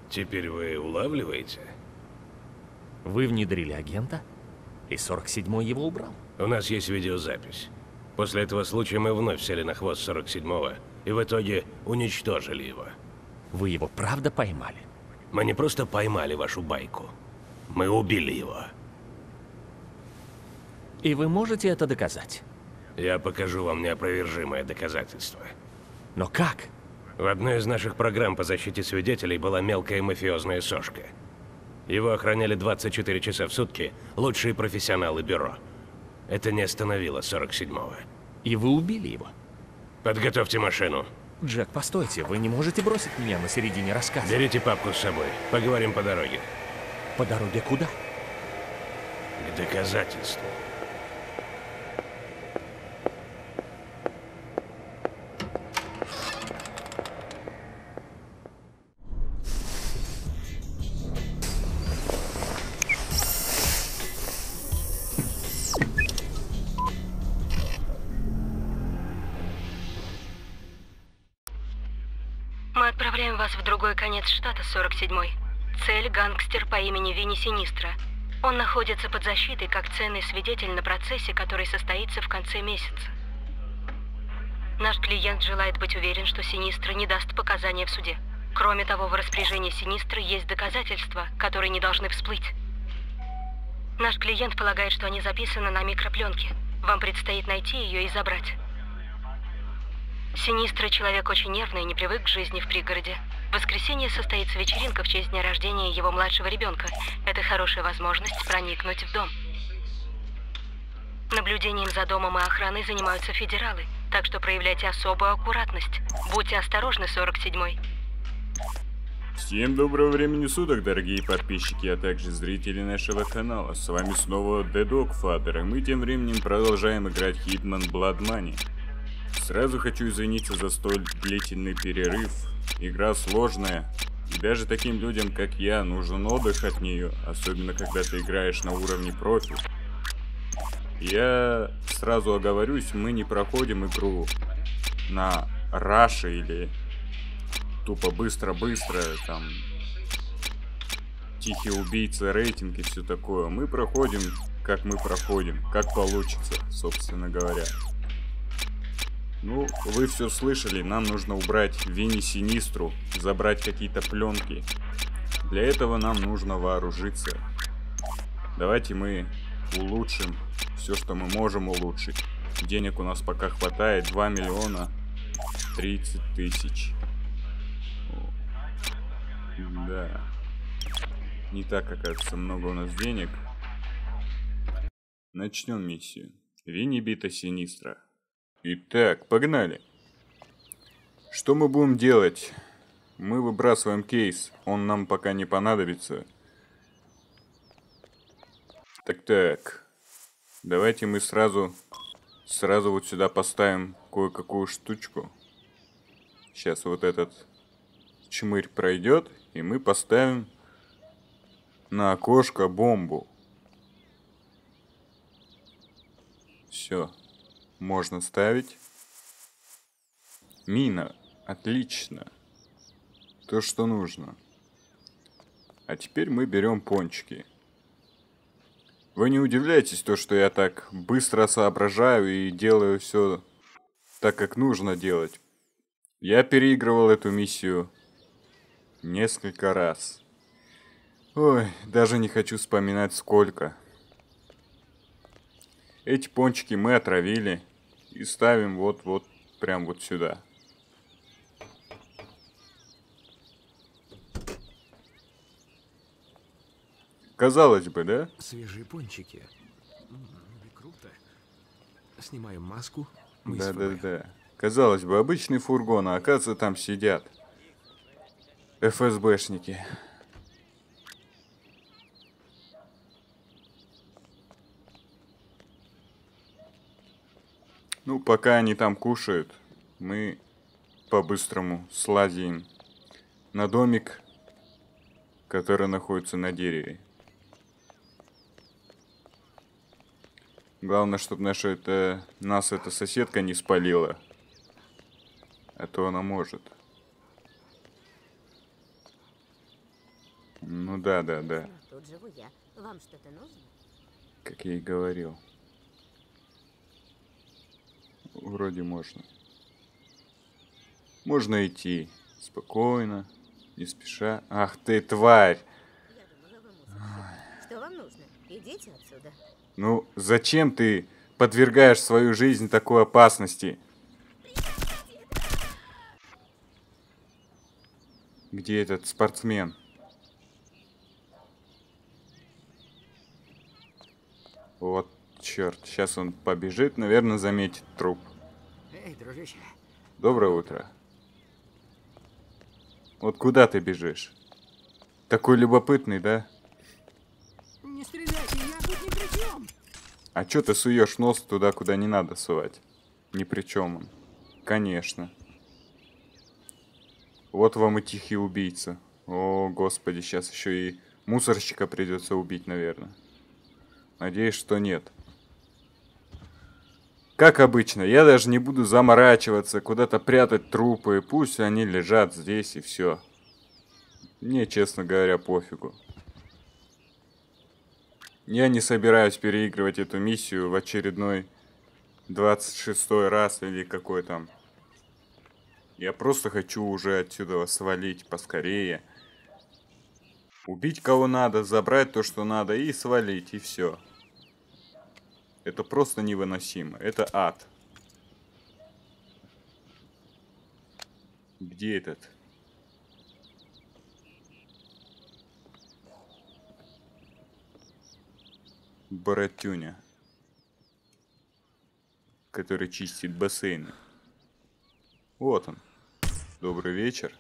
Теперь вы улавливаете? Вы внедрили агента, и 47-й его убрал. У нас есть видеозапись. После этого случая мы вновь сели на хвост 47-го и в итоге уничтожили его. Вы его правда поймали? Мы не просто поймали вашу байку. Мы убили его. И вы можете это доказать? Я покажу вам неопровержимое доказательство. Но как? В одной из наших программ по защите свидетелей была мелкая мафиозная сошка. Его охраняли 24 часа в сутки лучшие профессионалы бюро. Это не остановило 47-го. И вы убили его? Подготовьте машину. Джек, постойте, вы не можете бросить меня на середине рассказа. Берите папку с собой. Поговорим по дороге. По дороге куда? К доказательству. Мы отправляем вас в другой конец штата, 47-й. Цель – гангстер по имени Винни Синистра. Он находится под защитой как ценный свидетель на процессе, который состоится в конце месяца. Наш клиент желает быть уверен, что Синистра не даст показания в суде. Кроме того, в распоряжении Синистры есть доказательства, которые не должны всплыть. Наш клиент полагает, что они записаны на микропленке. Вам предстоит найти ее и забрать. Синистра человек очень нервный и не привык к жизни в пригороде. В воскресенье состоится вечеринка в честь дня рождения его младшего ребенка. Это хорошая возможность проникнуть в дом. Наблюдением за домом и охраной занимаются федералы, так что проявляйте особую аккуратность. Будьте осторожны, 47-й. Всем доброго времени суток, дорогие подписчики, а также зрители нашего канала. С вами снова The Dogfather, и мы тем временем продолжаем играть Hitman Blood Money. Сразу хочу извиниться за столь длительный перерыв. Игра сложная, и даже таким людям, как я, нужен отдых от нее, особенно когда ты играешь на уровне профи. Я сразу оговорюсь, мы не проходим игру на раше или тупо быстро-быстро, там, тихий убийца, рейтинг и все такое. Мы проходим, как получится, собственно говоря. Ну, вы все слышали, нам нужно убрать Винни Синистру, забрать какие-то пленки. Для этого нам нужно вооружиться. Давайте мы улучшим все, что мы можем улучшить. Денег у нас пока хватает, 2 миллиона 30 тысяч. Да. Не так, оказывается, много у нас денег. Начнем миссию. Винни Бита Синистра. Итак, погнали. Что мы будем делать? Мы выбрасываем кейс. Он нам пока не понадобится. Так. Давайте мы сразу вот сюда поставим кое-какую штучку. Сейчас вот этот чмырь пройдет, и мы поставим на окошко бомбу. Все. Можно ставить. Мина. Отлично. То, что нужно. А теперь мы берем пончики. Вы не удивляйтесь, то, что я так быстро соображаю и делаю все так, как нужно делать. Я переигрывал эту миссию несколько раз. Ой, даже не хочу вспоминать сколько. Эти пончики мы отравили и ставим вот прям вот сюда. Казалось бы, да? Свежие пончики. Круто. Снимаем маску. Да. Казалось бы, обычный фургон, а оказывается там сидят ФСБшники. Ну, пока они там кушают, мы по-быстрому слазим на домик, который находится на дереве. Главное, чтобы нас эта соседка не спалила. А то она может. Ну да. Тут живу я. Вам что-то нужно? Как я и говорил. Вроде можно. Можно идти. Спокойно. Не спеша. Ах ты, тварь! Я думала, вы мусорщик. Что вам нужно? Идите отсюда. Ну, зачем ты подвергаешь свою жизнь такой опасности? Где этот спортсмен? Вот, черт, сейчас он побежит, наверное, заметит труп. Эй, дружище. Доброе утро. Вот куда ты бежишь? Такой любопытный, да? Не стреляйте, я тут ни при чем. А чё ты суешь нос туда, куда не надо сувать? Ни при чем он. Конечно. Вот вам и тихий убийца. О, господи, сейчас еще и мусорщика придется убить, наверное. Надеюсь, что нет. Как обычно, я даже не буду заморачиваться, куда-то прятать трупы. Пусть они лежат здесь и все. Мне, честно говоря, пофигу. Я не собираюсь переигрывать эту миссию в очередной 26-й раз или какой там. Я просто хочу уже отсюда свалить поскорее. Убить кого надо, забрать то, что надо, и свалить, и все. Это просто невыносимо. Это ад. Где этот? Братюня, который чистит бассейны. Вот он. Добрый вечер.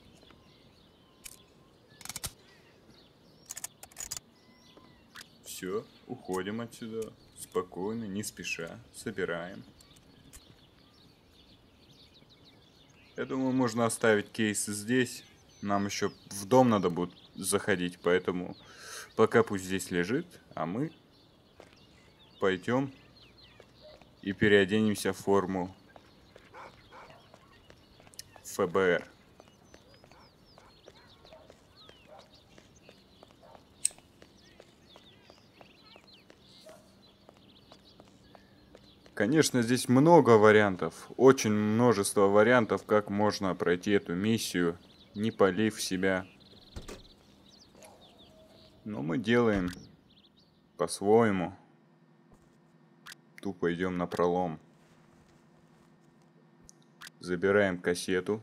Все, уходим отсюда. Спокойно, не спеша. Собираем. Я думаю, можно оставить кейс здесь. Нам еще в дом надо будет заходить, поэтому пока пусть здесь лежит, а мы пойдем и переоденемся в форму ФБР. Конечно, здесь много вариантов, очень множество вариантов, как можно пройти эту миссию, не полив себя. Но мы делаем по-своему. Тупо идем напролом. Забираем кассету.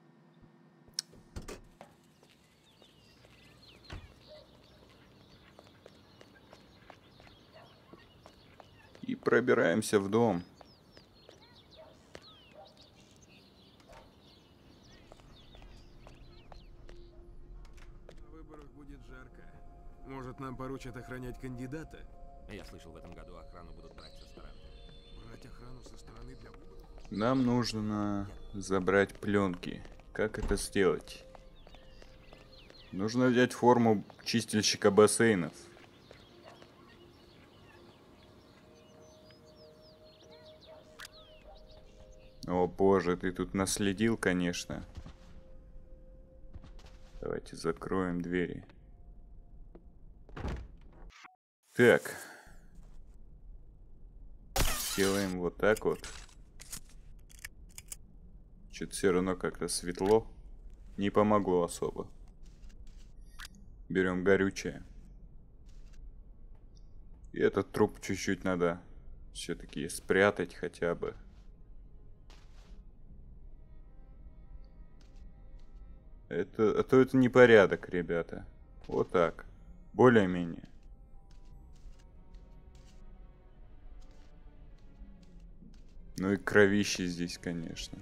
И пробираемся в дом. На выборах будет жарко. Может, нам поручат охранять кандидата? Я слышал, в этом году охрану будут брать со стороны. Брать охрану со стороны для выборов? Нам нужно забрать пленки. Как это сделать? Нужно взять форму чистильщика бассейнов. О боже, ты тут наследил, конечно. Давайте закроем двери. Так. Делаем вот так вот. Что-то все равно как-то светло. Не помогло особо. Берем горючее. И этот труп чуть-чуть надо все-таки спрятать хотя бы. А то это непорядок, ребята. Вот так. Более-менее. Ну и кровище здесь, конечно.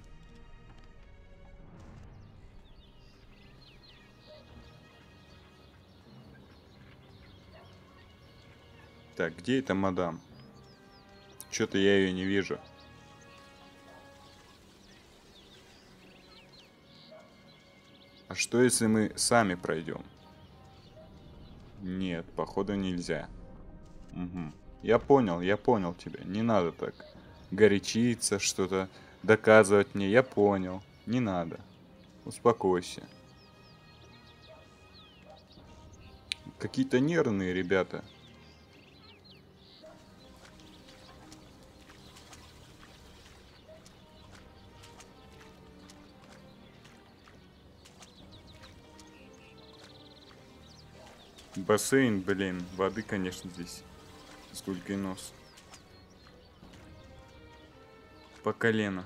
Так, где эта мадам? Что-то я ее не вижу. А что если мы сами пройдем? Нет, походу нельзя. Угу. Я понял тебя. Не надо так горячиться, что-то доказывать мне. Я понял. Не надо. Успокойся. Какие-то нервные ребята. Бассейн, блин, воды, конечно, здесь. С гулькой нос. По колено.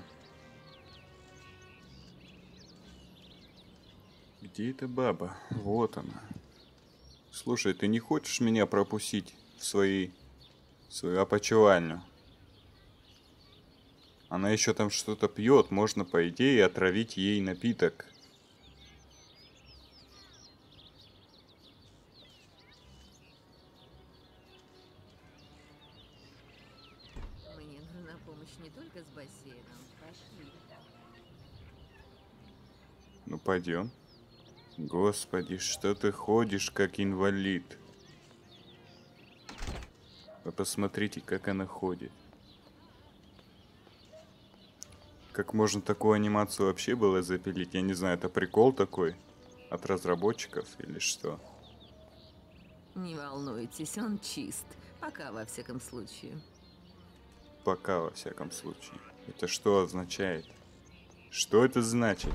Где эта баба? Вот она. Слушай, ты не хочешь меня пропустить в свою опочивальню? Она еще там что-то пьет, можно, по идее, отравить ей напиток. Мне нужна помощь не только с бассейном. Пошли. Ну, пойдем. Господи, что ты ходишь, как инвалид? Вы посмотрите, как она ходит. Как можно такую анимацию вообще было запилить? Я не знаю, это прикол такой? От разработчиков или что? Не волнуйтесь, он чист. Пока, во всяком случае. Пока, во всяком случае. Это что означает? Что это значит?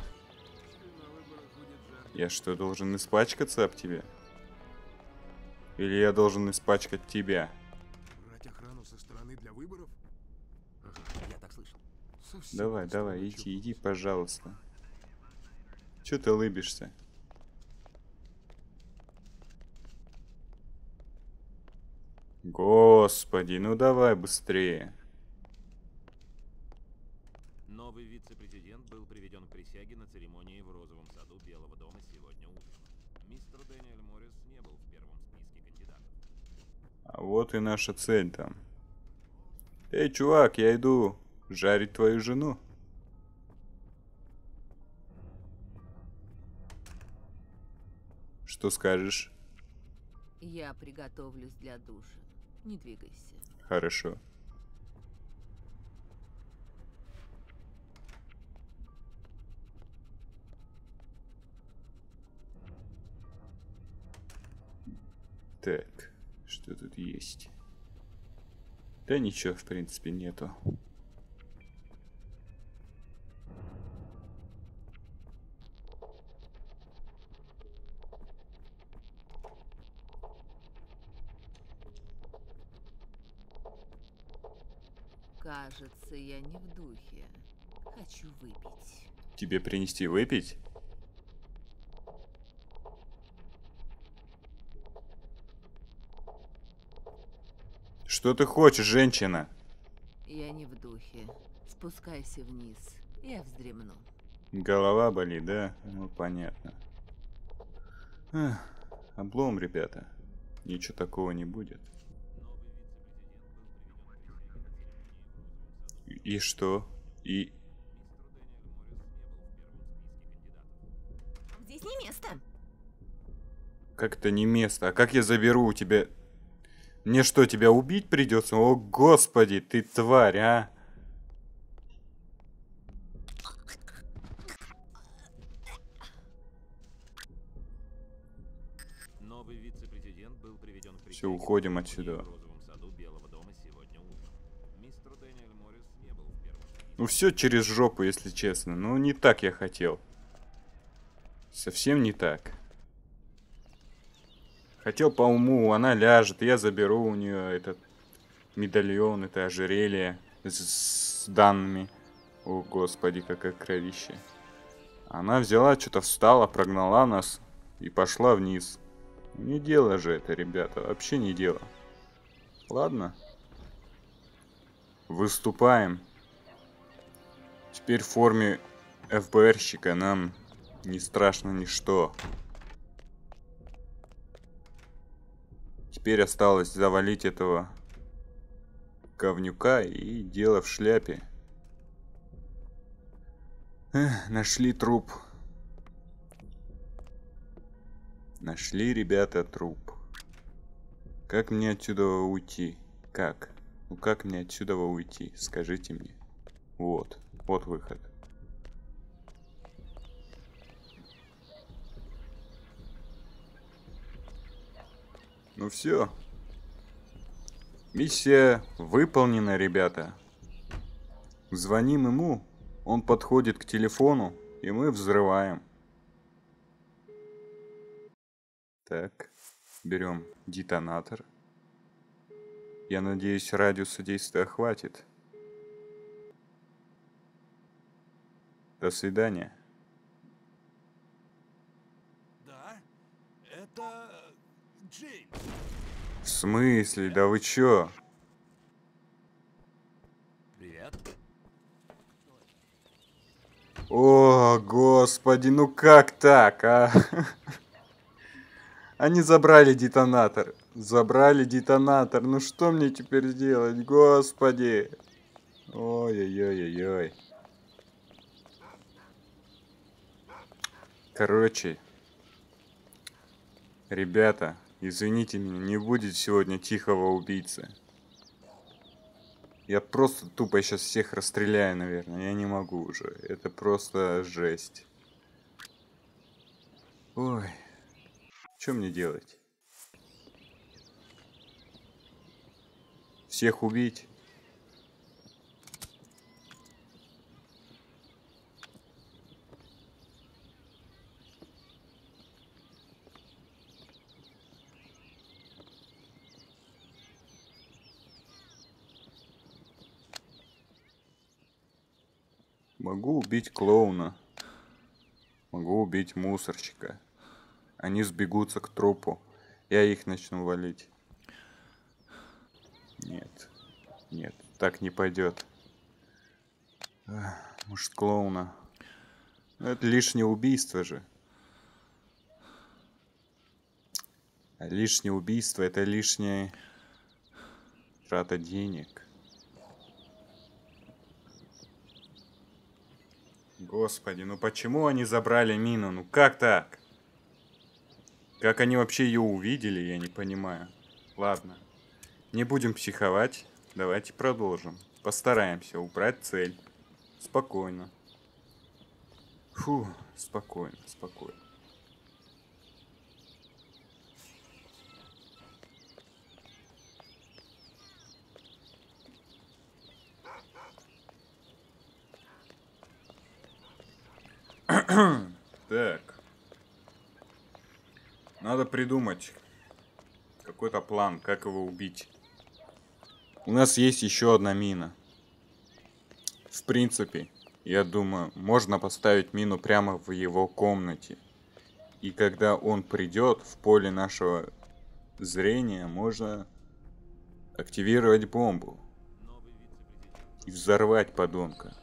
Я что, должен испачкаться об тебя? Или я должен испачкать тебя? Брать охрану со стороны для выборов? Я так слышал. Совсем Давай, отсталый давай, чувак. иди, пожалуйста. Чё ты улыбишься? Господи, ну давай быстрее. Новый вице-президент был приведен к присяге на церемонии в Розовом саду Белого дома сегодня утром. Мистер Дэниэль Моррис не был в первом списке кандидатов. А вот и наша цель там. Эй, чувак, я иду жарить твою жену. Что скажешь? Я приготовлюсь для душа. Не двигайся. Хорошо. Так, что тут есть? Да ничего, в принципе, нету. Кажется, я не в духе. Хочу выпить. Тебе принести выпить? Что ты хочешь, женщина? Я не в духе. Спускайся вниз. Я вздремну. Голова болит, да? Ну, понятно. Эх, облом, ребята. Ничего такого не будет. И что? И... Здесь не место. Как это не место? А как я заберу у тебя... Мне что, тебя убить придется? О, господи, ты тварь, а! Новый вице-президент был приведен к присяге Все, уходим на отсюда. церемонии в Розовом саду Белого дома сегодня утром. Мистер Дэниэль Моррис не был в первом списке. Ну все через жопу, если честно. Ну не так я хотел. Совсем не так. Хотел по уму, она ляжет, я заберу у нее этот медальон, это ожерелье с данными. О, господи, какое кровище. Она взяла, что-то встала, прогнала нас и пошла вниз. Не дело же это, ребята, вообще не дело. Ладно. Выступаем. Теперь в форме ФБРщика нам не страшно ничто. Теперь осталось завалить этого говнюка и дело в шляпе. Эх, нашли труп. Нашли, ребята, труп. Как мне отсюда уйти? Как? Ну как мне отсюда уйти? Скажите мне. Вот. Вот выход. Ну все. Миссия выполнена, ребята. Звоним ему, он подходит к телефону, и мы взрываем. Так, берем детонатор. Я надеюсь, радиуса действия хватит. До свидания. Да, это Джеймс. В смысле? Да вы чё? Привет. О, господи, ну как так, а? Они забрали детонатор. Забрали детонатор. Ну что мне теперь делать, господи? Ой-ой-ой-ой-ой. Короче, ребята, извините меня, не будет сегодня тихого убийцы. Я просто тупо сейчас всех расстреляю, наверное. Я не могу уже. Это просто жесть. Ой. Что мне делать? Всех убить? Могу убить клоуна. Могу убить мусорщика. Они сбегутся к трупу. Я их начну валить. Нет. Нет, так не пойдет. Может, клоуна. Но это лишнее убийство же. А лишнее убийство — это лишняя трата денег. Господи, ну почему они забрали мину? Ну как так? Как они вообще ее увидели, я не понимаю. Ладно, не будем психовать. Давайте продолжим. Постараемся убрать цель. Спокойно. Фу, спокойно, спокойно. Так. Надо придумать какой-то план, как его убить. У нас есть еще одна мина. В принципе, я думаю, можно поставить мину прямо в его комнате. И когда он придет в поле нашего зрения, можно активировать бомбу. И взорвать подонка.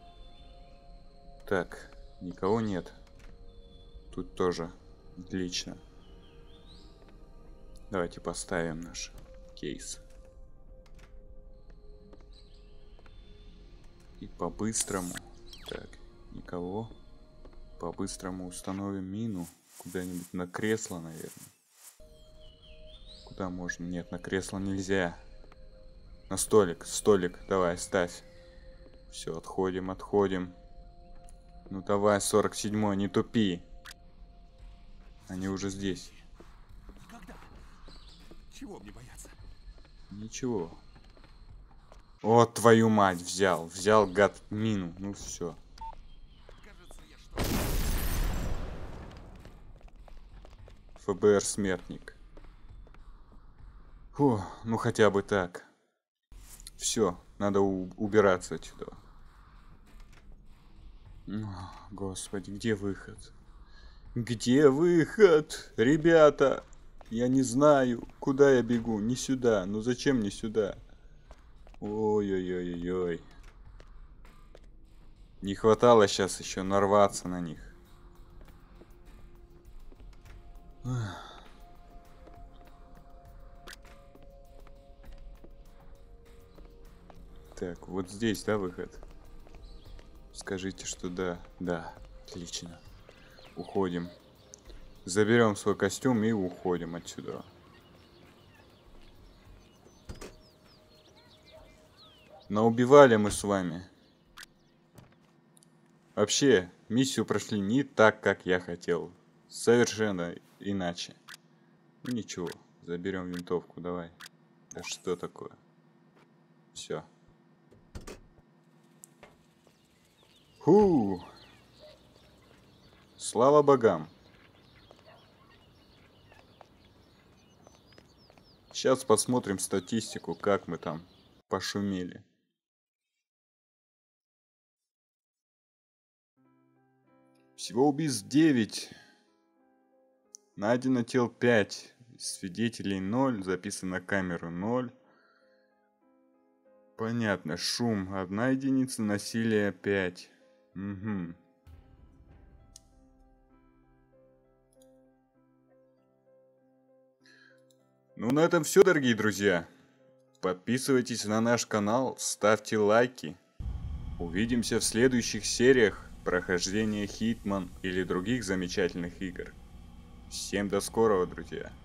Так, никого нет. Тут тоже отлично. Давайте поставим наш кейс. И по-быстрому. Так, никого. По-быстрому установим мину. Куда-нибудь на кресло, наверное. Куда можно? Нет, на кресло нельзя. На столик. Столик, давай, ставь. Все, отходим, отходим. Ну давай, 47-й, не тупи. Они уже здесь. Никогда. Чего мне бояться? Ничего. О, твою мать, взял. Взял, гад, мину. Ну все. Кажется, я что... ФБР смертник. Фу, ну хотя бы так. Все, надо убираться отсюда. Господи, где выход? Где выход? Ребята, я не знаю, куда я бегу. Не сюда. Ну зачем мне сюда? Ой-ой-ой-ой. Не хватало сейчас еще нарваться на них. Так, вот здесь, да, выход? Скажите, что да. Да, отлично. Уходим. Заберем свой костюм и уходим отсюда. Наубивали мы с вами. Вообще, миссию прошли не так, как я хотел. Совершенно иначе. Ну ничего, Заберем винтовку, давай. Да что такое? Все. Фу. Слава богам. Сейчас посмотрим статистику, как мы там пошумели. Всего убийств 9. Найдено тел 5. Свидетелей 0. Записано на камеру 0. Понятно. Шум 1 единица. Насилие 5. Угу. Ну, на этом все, дорогие друзья. Подписывайтесь на наш канал, ставьте лайки. Увидимся в следующих сериях прохождения Hitman или других замечательных игр. Всем до скорого, друзья.